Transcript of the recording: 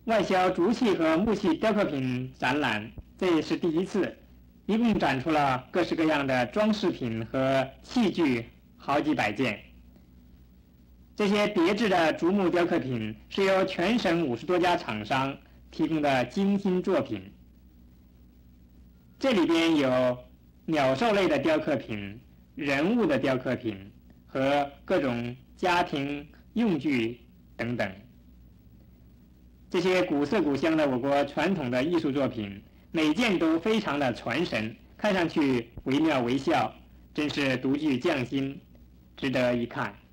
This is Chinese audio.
外销竹器和木器雕刻品展览，这也是第一次，一共展出了各式各样的装饰品和器具好几百件。这些别致的竹木雕刻品是由全省50多家厂商提供的精心作品。这里边有鸟兽类的雕刻品、人物的雕刻品和各种家庭用具等等。这些古色古香的我国传统的艺术作品，每件都非常的传神，看上去惟妙惟肖，真是独具匠心，值得一看。